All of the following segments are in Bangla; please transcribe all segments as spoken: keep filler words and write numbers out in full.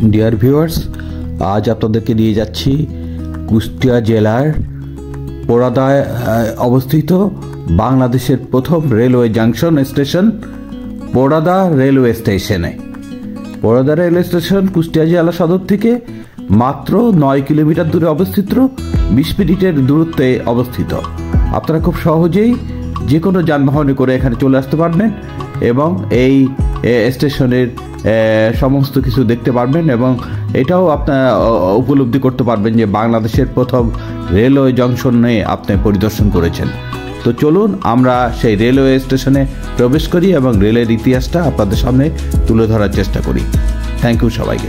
ডিয়ার ভিউয়ার্স, আজ আপনাদেরকে নিয়ে যাচ্ছি কুষ্টিয়া জেলার পোড়াদায় অবস্থিত বাংলাদেশের প্রথম railway junction station Poradah railway স্টেশনে। পোড়াদা রেলওয়ে স্টেশন কুষ্টিয়া জেলা সদর থেকে মাত্র নয় কিলোমিটার দূরে অবস্থিত, বিশ মিনিটের দূরত্বে অবস্থিত। আপনারা খুব সহজেই যে কোনো যানবাহনে করে এখানে চলে আসতে পারবেন এবং এই স্টেশনের সমস্ত কিছু দেখতে পারবেন এবং এটাও আপনারা উপলব্ধি করতে পারবেন যে বাংলাদেশের প্রথম রেলওয়ে জংশনে আপনি পরিদর্শন করেছেন। তো চলুন আমরা সেই রেলওয়ে স্টেশনে প্রবেশ করি এবং রেলের ইতিহাসটা আপনাদের সামনে তুলে ধরার চেষ্টা করি। থ্যাংক ইউ সবাইকে।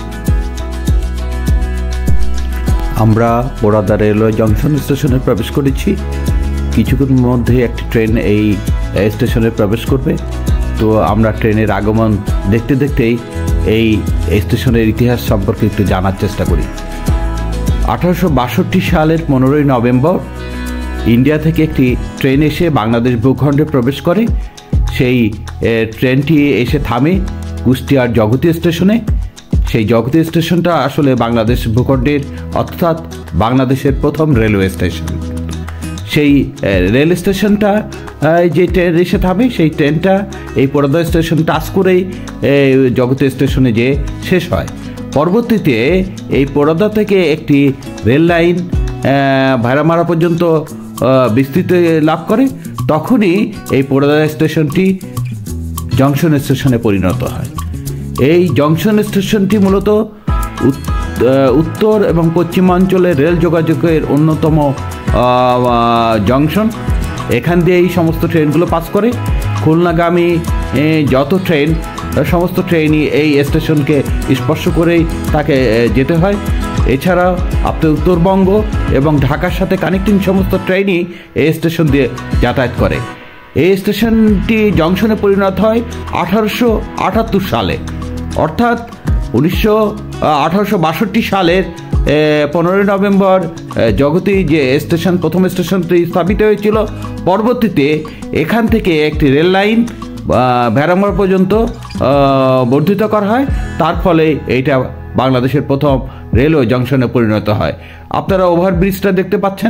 আমরা পোড়াদা রেলওয়ে জংশন স্টেশনে প্রবেশ করেছি। কিছুক্ষণের মধ্যে একটি ট্রেন এই স্টেশনে প্রবেশ করবে। তো আমরা ট্রেনের আগমন দেখতে দেখতেই এই স্টেশনের ইতিহাস সম্পর্কে একটু জানার চেষ্টা করি। আঠারোশো বাষট্টি সালের পনেরোই নভেম্বর ইন্ডিয়া থেকে একটি ট্রেন এসে বাংলাদেশ ভূখণ্ডে প্রবেশ করে। সেই ট্রেনটি এসে থামে কুষ্টিয়ার জগতী স্টেশনে। সেই জগতী স্টেশনটা আসলে বাংলাদেশ ভূখণ্ডের অর্থাৎ বাংলাদেশের প্রথম রেলওয়ে স্টেশন। সেই রেল স্টেশনটা যে ট্রেন এসে থামে সেই ট্রেনটা এই পোড়াদা স্টেশন টাচ করেই জগতী স্টেশনে যে শেষ হয়। পরবর্তীতে এই পোড়াদা থেকে একটি রেল লাইন ভাইরামারা পর্যন্ত বিস্তৃতি লাভ করে। তখনই এই পোড়াদা স্টেশনটি জংশন স্টেশনে পরিণত হয়। এই জংশন স্টেশনটি মূলত উত্তর এবং পশ্চিমাঞ্চলের রেল যোগাযোগের অন্যতম জংশন। এখান দিয়ে এই সমস্ত ট্রেনগুলো পাস করে। খুলনাগামী যত ট্রেন সমস্ত ট্রেনই এই স্টেশনকে স্পর্শ করেই তাকে যেতে হয়। এছাড়াও আপনার উত্তরবঙ্গ এবং ঢাকার সাথে কানেক্টিং সমস্ত ট্রেনই এই স্টেশন দিয়ে যাতায়াত করে। এই স্টেশনটি জংশনে পরিণত হয় আঠারোশো আটাত্তর সালে, অর্থাৎ উনিশশো আঠারোশো বাষট্টি সালের পনেরোই নভেম্বর জগতী যে স্টেশন প্রথম স্টেশনটি স্থাপিত হয়েছিল। পরবর্তীতে এখান থেকে একটি রেল লাইন ভেড়ামারা পর্যন্ত বর্ধিত করা হয়। তার ফলে এইটা বাংলাদেশের প্রথম রেলওয়ে জংশনে পরিণত হয়। আপনারা ওভারব্রিজটা দেখতে পাচ্ছেন।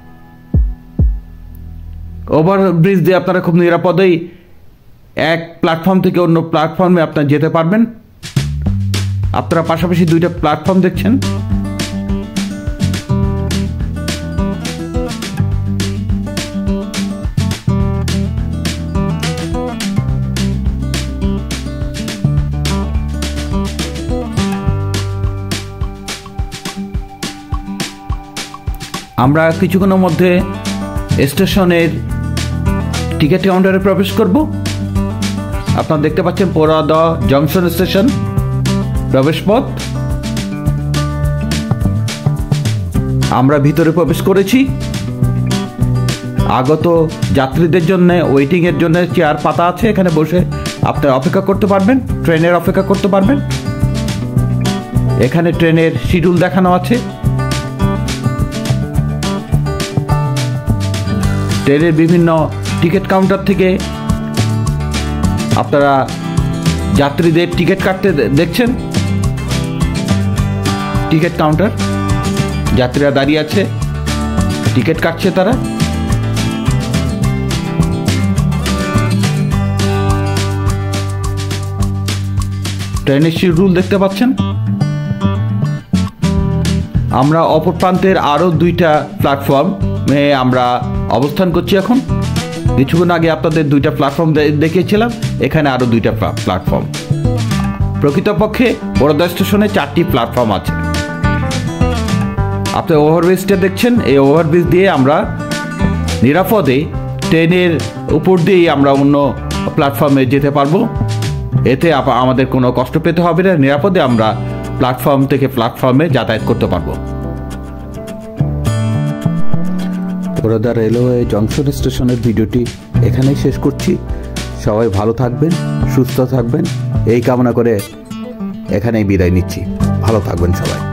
ওভারব্রিজ দিয়ে আপনারা খুব নিরাপদেই এক প্ল্যাটফর্ম থেকে অন্য প্ল্যাটফর্মে আপনারা যেতে পারবেন। আপনারা পাশাপাশি দুইটা প্ল্যাটফর্ম দেখছেন। আমরা কিছুক্ষণের মধ্যে স্টেশনের টিকিট কাউন্টারে প্রবেশ করব। আপনারা দেখতে পাচ্ছেন পোড়াদা জংশন স্টেশন প্রবেশ পথ। আমরা ভিতরে প্রবেশ করেছি। আগত যাত্রীদের জন্য ওয়েটিং এর জন্য চেয়ার পাতা আছে, এখানে বসে আপনারা অপেক্ষা করতে পারবেন, ট্রেনের অপেক্ষা করতে পারবেন। এখানে ট্রেনের শিডিউল দেখানো আছে। ট্রেনের বিভিন্ন টিকিট কাউন্টার থেকে আপনারা যাত্রীদের টিকিট কাটতে দেখছেন। টিকিট কাউন্টার, যাত্রীরা দাঁড়িয়ে আছে, টিকিট কাটছে তারা। ট্রেনের শিডিউল দেখতে পাচ্ছেন। আমরা অপর প্রান্তের আরও দুইটা প্ল্যাটফর্মে আমরা অবস্থান করছি এখন। কিছুক্ষণ আগে আপনাদের দুইটা প্ল্যাটফর্ম দেখিয়েছিলাম, এখানে আরও দুইটা প্ল্যাটফর্ম। প্রকৃতপক্ষে পোড়াদা স্টেশনে চারটি প্ল্যাটফর্ম আছে। আপনি ওভারব্রিজটা দেখছেন। এই ওভারব্রিজ দিয়ে আমরা নিরাপদে ট্রেনের উপর দিয়েই আমরা অন্য প্ল্যাটফর্মে যেতে পারবো। এতে আমাদের কোনো কষ্ট পেতে হবে না, নিরাপদে আমরা প্ল্যাটফর্ম থেকে প্ল্যাটফর্মে যাতায়াত করতে পারবো। পোড়াদা রেলওয়ে জংশন স্টেশনের ভিডিওটি এখানেই শেষ করছি। সবাই ভালো থাকবেন, সুস্থ থাকবেন এই কামনা করে এখানেই বিদায় নিচ্ছি। ভালো থাকবেন সবাই।